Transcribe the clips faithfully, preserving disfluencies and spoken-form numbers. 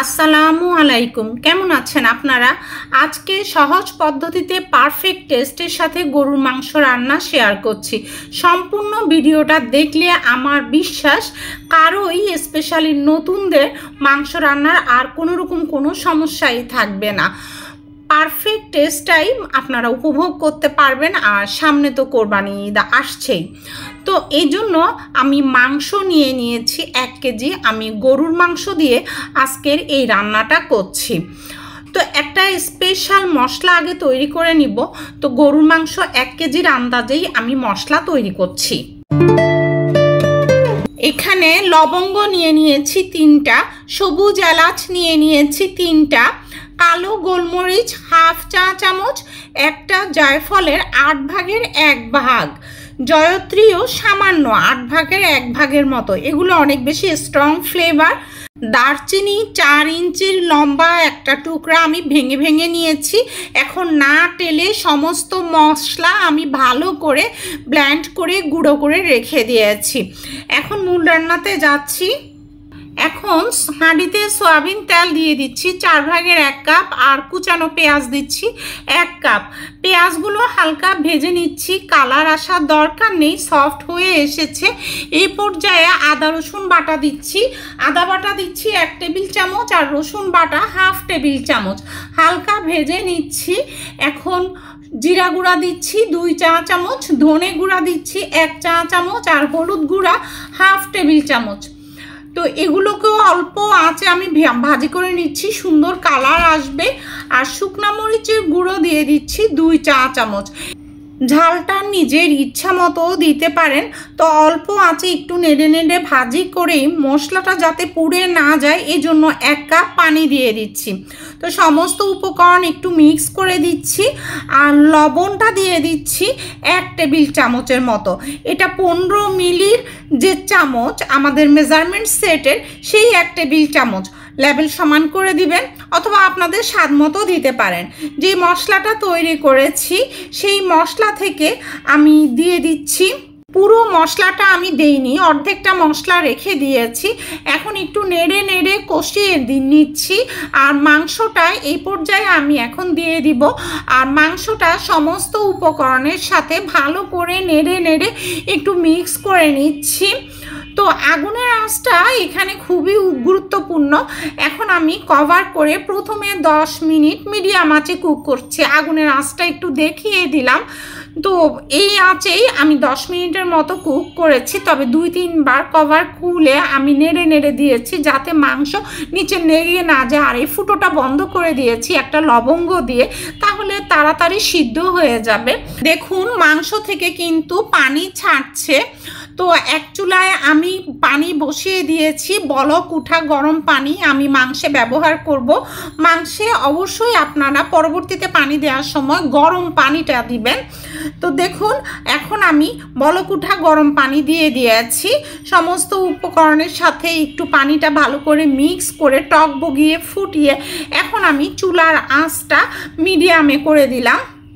আসসালামু আলাইকুম, কেমন আছেন আপনারা? আজকে সহজ পদ্ধতিতে পারফেক্ট টেস্টের সাথে গরুর মাংস রান্না শেয়ার করছি। সম্পূর্ণ ভিডিওটা দেখলে আমার বিশ্বাস কারোই স্পেশালি নতুনদের মাংস রান্নার আর কোনো রকম কোনো সমস্যাই থাকবে না। পারফেক্ট টেস্টটাই আপনারা উপভোগ করতে পারবেন। আর সামনে তো কোরবানি ঈদ আসছেই, তো এই জন্য আমি মাংস নিয়ে নিয়েছি এক কেজি। আমি গরুর মাংস দিয়ে আজকের এই রান্নাটা করছি। তো একটা স্পেশাল মশলা আগে তৈরি করে নিব। তো গরুর মাংস এক কেজির আন্দাজেই আমি মশলা তৈরি করছি। এখানে লবঙ্গ নিয়ে নিয়েছি তিনটা, সবুজ এলাচ নিয়ে নিয়েছি তিনটা, কালো গোলমরিচ হাফ চা চামচ, একটা জায়ফলের আট ভাগের এক ভাগ, জয়ত্রীও সামান্য আট ভাগের এক ভাগের মতো। এগুলো অনেক বেশি স্ট্রং ফ্লেভার। দারচিনি চার ইঞ্চির লম্বা একটা টুকরা আমি ভেঙে ভেঙে নিয়েছি। এখন না টেলে সমস্ত মশলা আমি ভালো করে ব্লেন্ড করে গুঁড়ো করে রেখে দিয়েছি। এখন মূল রান্নাতে যাচ্ছি। এখন হাঁড়িতে সয়াবিন তেল দিয়ে দিচ্ছি চার ভাগের এক কাপ, আর কুচানো পেঁয়াজ দিচ্ছি এক কাপ। পেঁয়াজগুলো হালকা ভেজে নিচ্ছি, কালার আসার দরকার নেই, সফট হয়ে এসেছে। এই পর্যায়ে আদা রসুন বাটা দিচ্ছি। আদা বাটা দিচ্ছি এক টেবিল চামচ, আর রসুন বাটা হাফ টেবিল চামচ। হালকা ভেজে নিচ্ছি। এখন জিরা গুঁড়া দিচ্ছি দুই চা চামচ, ধনে গুঁড়া দিচ্ছি এক চা চামচ, আর হলুদ গুঁড়া হাফ টেবিল চামচ। তো এগুলোকেও অল্প আঁচে আমি ভাজি করে নিচ্ছি, সুন্দর কালার আসবে। আর শুকনো মরিচের গুঁড়ো দিয়ে দিচ্ছি দুই চা চামচ। ঝালটা নিজের ইচ্ছা মতো দিতে পারেন। তো অল্প আঁচে একটু নেড়ে নেড়ে ভাজি করেই মশলাটা যাতে পুড়ে না যায় এজন্য এক কাপ পানি দিয়ে দিচ্ছি। তো সমস্ত উপকরণ একটু মিক্স করে দিচ্ছি। আর লবণটা দিয়ে দিচ্ছি এক টেবিল চামচের মতো। এটা পনেরো মিলির যে চামচ আমাদের মেজারমেন্ট সেটের, সেই এক টেবিল চামচ। লেবেল সমান করে দিবেন, অথবা আপনাদের স্বাদ মতো দিতে পারেন। যে মশলাটা তৈরি করেছি সেই মশলা থেকে আমি দিয়ে দিচ্ছি। পুরো মশলাটা আমি দেইনি, অর্ধেকটা মশলা রেখে দিয়েছি। এখন একটু নেড়ে নেড়ে কষিয়ে নিচ্ছি। আর মাংসটা এই পর্যায়ে আমি এখন দিয়ে দিব। আর মাংসটা সমস্ত উপকরণের সাথে ভালো করে নেড়ে নেড়ে একটু মিক্স করে নিচ্ছি। তো আগুনের আঁচটা এখানে খুবই গুরুত্বপূর্ণ। এখন আমি কভার করে প্রথমে দশ মিনিট মিডিয়াম আঁচে কুক করছি। আগুনের আঁচটা একটু দেখিয়ে দিলাম। তো এই আঁচেই আমি দশ মিনিটের মতো কুক করেছি। তবে দুই তিনবার কভার খুলে আমি নেড়ে নেড়ে দিয়েছি যাতে মাংস নিচে লেগে না যায়। আর এই ফুটোটা বন্ধ করে দিয়েছি একটা লবঙ্গ দিয়ে, তাহলে তাড়াতাড়ি সিদ্ধ হয়ে যাবে। দেখুন মাংস থেকে কিন্তু পানি ছাড়ছে। তো এক চুলায় আমি পানি বসিয়ে দিয়েছি, বলক উঠা গরম পানি আমি মাংসে ব্যবহার করব। মাংসে অবশ্যই আপনারা পরবর্তীতে পানি দেওয়ার সময় গরম পানিটা দিবেন। তো দেখুন এখন আমি বলক উঠা গরম পানি দিয়ে দিয়েছি। সমস্ত উপকরণের সাথে একটু পানিটা ভালো করে মিক্স করে টক বগিয়ে ফুটিয়ে এখন আমি চুলার আঁচটা মিডিয়ামে করে দিলাম।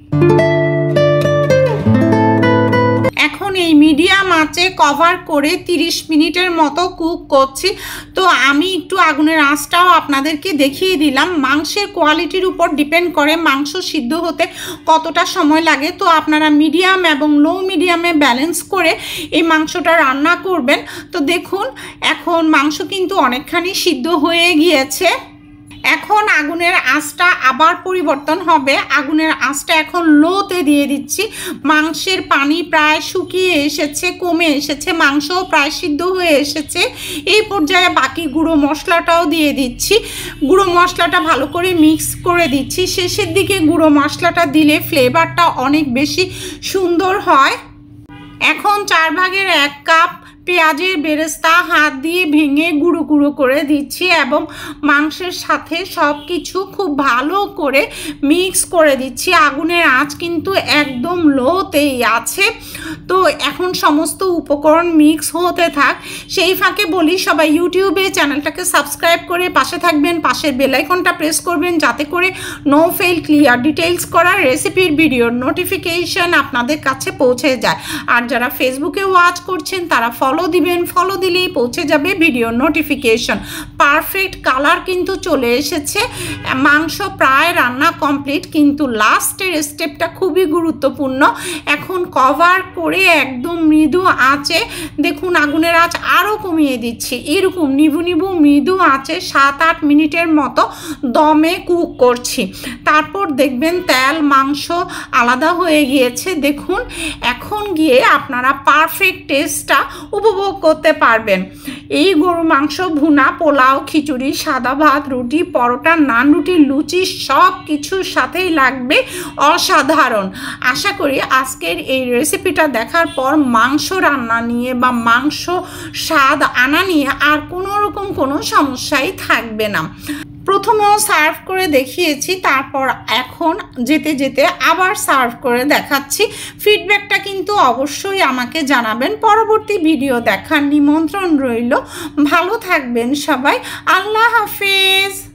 এখন এই মিডিয়াম আঁচে কভার করে তিরিশ মিনিটের মতো কুক করছি। তো আমি একটু আগুনের আঁচটাও আপনাদেরকে দেখিয়ে দিলাম। মাংসের কোয়ালিটির উপর ডিপেন্ড করে মাংস সিদ্ধ হতে কতটা সময় লাগে। তো আপনারা মিডিয়াম এবং লো মিডিয়ামে ব্যালেন্স করে এই মাংসটা রান্না করবেন। তো দেখুন এখন মাংস কিন্তু অনেকখানি সিদ্ধ হয়ে গিয়েছে। এখন আগুনের আঁচটা আবার পরিবর্তন হবে। আগুনের আঁচটা এখন লোতে দিয়ে দিচ্ছি। মাংসের পানি প্রায় শুকিয়ে এসেছে, কমে এসেছে, মাংসও প্রায় সিদ্ধ হয়ে এসেছে। এই পর্যায়ে বাকি গুঁড়ো মশলাটাও দিয়ে দিচ্ছি। গুঁড়ো মশলাটা ভালো করে মিক্স করে দিচ্ছি। শেষের দিকে গুঁড়ো মশলাটা দিলে ফ্লেভারটা অনেক বেশি সুন্দর হয়। এখন চার ভাগের এক কাপ পেঁয়াজের বেরেস্তা হাত দিয়ে ভেঙে গুঁড়ো গুঁড়ো করে দিচ্ছি এবং মাংসের সাথে সব কিছু খুব ভালো করে মিক্স করে দিচ্ছি। আগুনের আঁচ কিন্তু একদম লোতেই আছে। তো এখন সমস্ত উপকরণ মিক্স হতে থাক। সেই ফাঁকে বলি সবাই ইউটিউবে চ্যানেলটাকে সাবস্ক্রাইব করে পাশে থাকবেন, পাশের বেল আইকনটা প্রেস করবেন যাতে করে নো ফেল ক্লিয়ার ডিটেইলস করা রেসিপির ভিডিওর নোটিফিকেশন আপনাদের কাছে পৌঁছে যায়। আর যারা ফেসবুকে ওয়াচ করছেন তারা ফলো ফলো দিবেন, ফলো দিলেই পৌঁছে যাবে ভিডিও নোটিফিকেশন। পারফেক্ট কালার কিন্তু চলে এসেছে, মাংস প্রায় রান্না কমপ্লিট, কিন্তু লাস্টের স্টেপটা খুবই গুরুত্বপূর্ণ। এখন কভার করে একদম মৃদু আঁচে, দেখুন আগুনের আঁচ আরও কমিয়ে দিচ্ছি, এরকম নিভু নিভু মৃদু আঁচে সাত আট মিনিটের মতো দমে কুক করছি। তারপর দেখবেন তেল মাংস আলাদা হয়ে গিয়েছে। দেখুন এখন গিয়ে আপনারা পারফেক্ট টেস্টটা উপভোগ করতে পারবেন। এই গরু মাংস ভুনা, পোলাও, খিচুড়ি, সাদা ভাত, রুটি, পরোটা, নান, রুটি, লুচি সব কিছুর সাথেই লাগবে অসাধারণ। আশা করি আজকের এই রেসিপিটা দেখার পর মাংস রান্না নিয়ে বা মাংস স্বাদ আনা নিয়ে আর কোনো রকম কোনো সমস্যাই থাকবে না। প্রথমেও সার্ভ করে দেখিয়েছি, তারপর এখন যেতে যেতে আবার সার্ভ করে দেখাচ্ছি। ফিডব্যাকটা কিন্তু অবশ্যই আমাকে জানাবেন। পরবর্তী ভিডিও দেখার নিমন্ত্রণ রইল। ভালো থাকবেন সবাই, আল্লাহ হাফেজ।